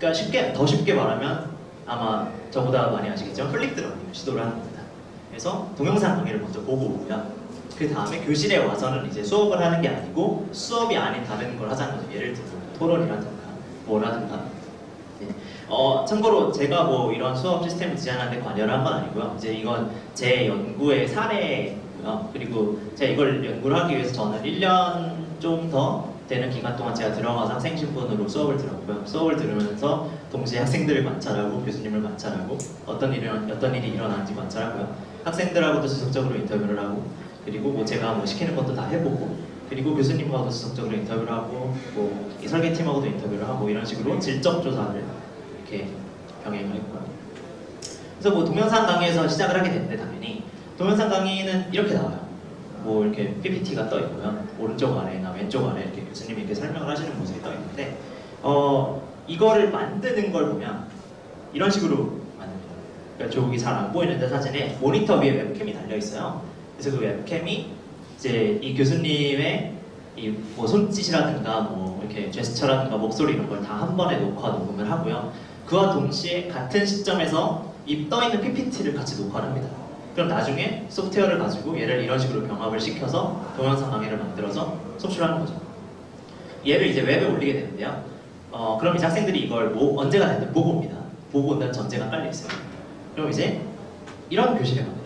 그러니까 더 쉽게 말하면 아마 저보다 많이 아시겠지만 플립 러닝을 시도를 하는 겁니다. 그래서 동영상 강의를 먼저 보고 오고요. 그 다음에 교실에 와서는 이제 수업을 하는 게 아니고 수업이 아닌 다른 걸 하자는 거죠. 예를 들면 토론이라든가 뭐라든가. 네. 참고로 제가 뭐 이런 수업 시스템을 디자인하는 데 관여를 한 건 아니고요. 이제 이건 제 연구의 사례고요. 그리고 제가 이걸 연구를 하기 위해서 저는 1년 좀 더 되는 기간 동안 제가 들어가서 학생 신분으로 수업을 들었고요. 수업을 들으면서 동시에 학생들을 관찰하고 교수님을 관찰하고 어떤 일이 일어나는지 관찰하고요. 학생들하고도 지속적으로 인터뷰를 하고 그리고 뭐 제가 뭐 시키는 것도 다 해보고 그리고 교수님과도 지속적으로 인터뷰를 하고 뭐 이 설계팀하고도 인터뷰를 하고 이런 식으로 질적 조사를 이렇게 병행을 했고요. 그래서 뭐 동영상 강의에서 시작을 하게 됐는데 당연히 동영상 강의는 이렇게 나와요. 뭐 이렇게 PPT가 떠 있고요. 오른쪽 아래나 왼쪽 아래 이렇게 교수님이 이렇게 설명을 하시는 모습이 떠 있는데 이거를 만드는 걸 보면 이런 식으로 만듭니다. 그러니까 저기 잘 안 보이는데 사진에 모니터 위에 웹캠이 달려 있어요. 그래서 그 웹캠이 이제 이 교수님의 이 뭐 손짓이라든가 뭐 이렇게 제스처라든가 목소리 이런 걸 다 한 번에 녹음을 하고요. 그와 동시에 같은 시점에서 이 떠 있는 PPT를 같이 녹화를 합니다. 그럼 나중에 소프트웨어를 가지고 얘를 이런 식으로 병합을 시켜서 동영상 강의를 만들어서 송출하는 거죠. 얘를 이제 웹에 올리게 되는데요. 그럼 이제 학생들이 이걸 언제가 됐든 보고 옵니다. 보고 온다는 전제가 깔려 있어요. 그럼 이제 이런 교실에 갑니다.